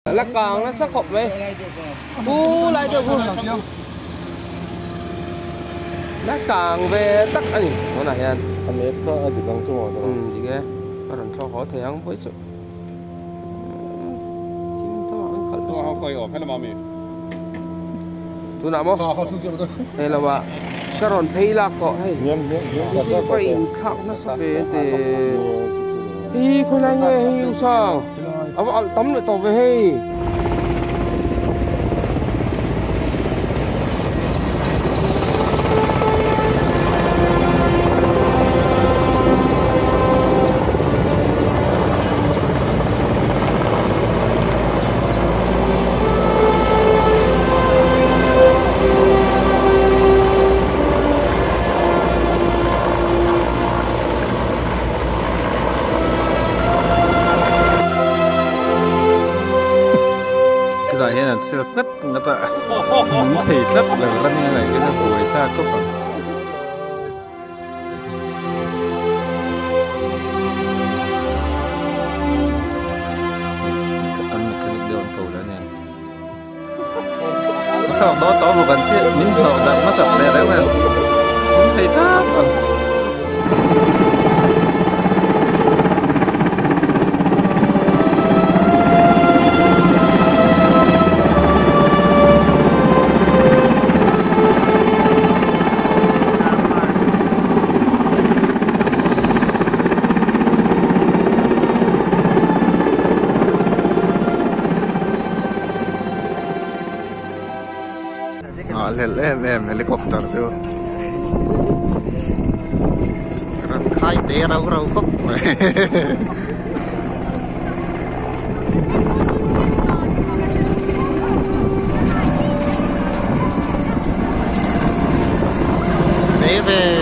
Lá càng nó sắc hộp mấy bu lại cho bu lá càng về tắc anh nó này anh ấy có ở địa phương trung rồi gì cái có lần sau khó thể ăn với sự 또 거의 팬의 마음이. tôi nào mò đây là bà cái ròn pay lạc cọ hay phải khắc nó sắp về thì hi khơi này hi sao ông tắm lại tàu về hay sila kat ngata thầy rất là răng này chứ là buổi ta có bằng ăn cái này đều cầu đó nè sao đó tao một gần thiết những họ đặt nó sập này đấy mà thầy rất bằng em helicopter chứ khai té rau khóc để về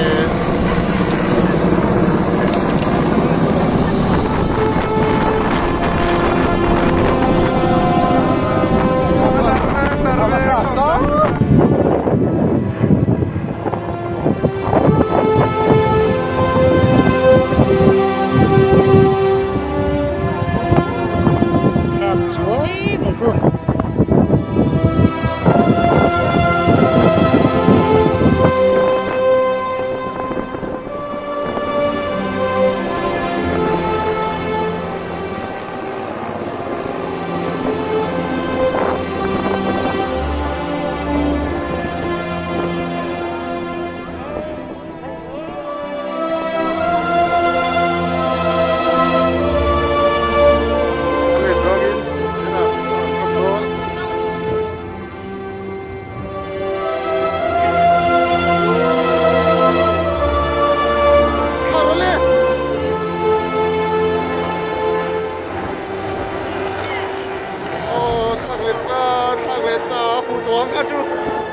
phụ tuồng cả chú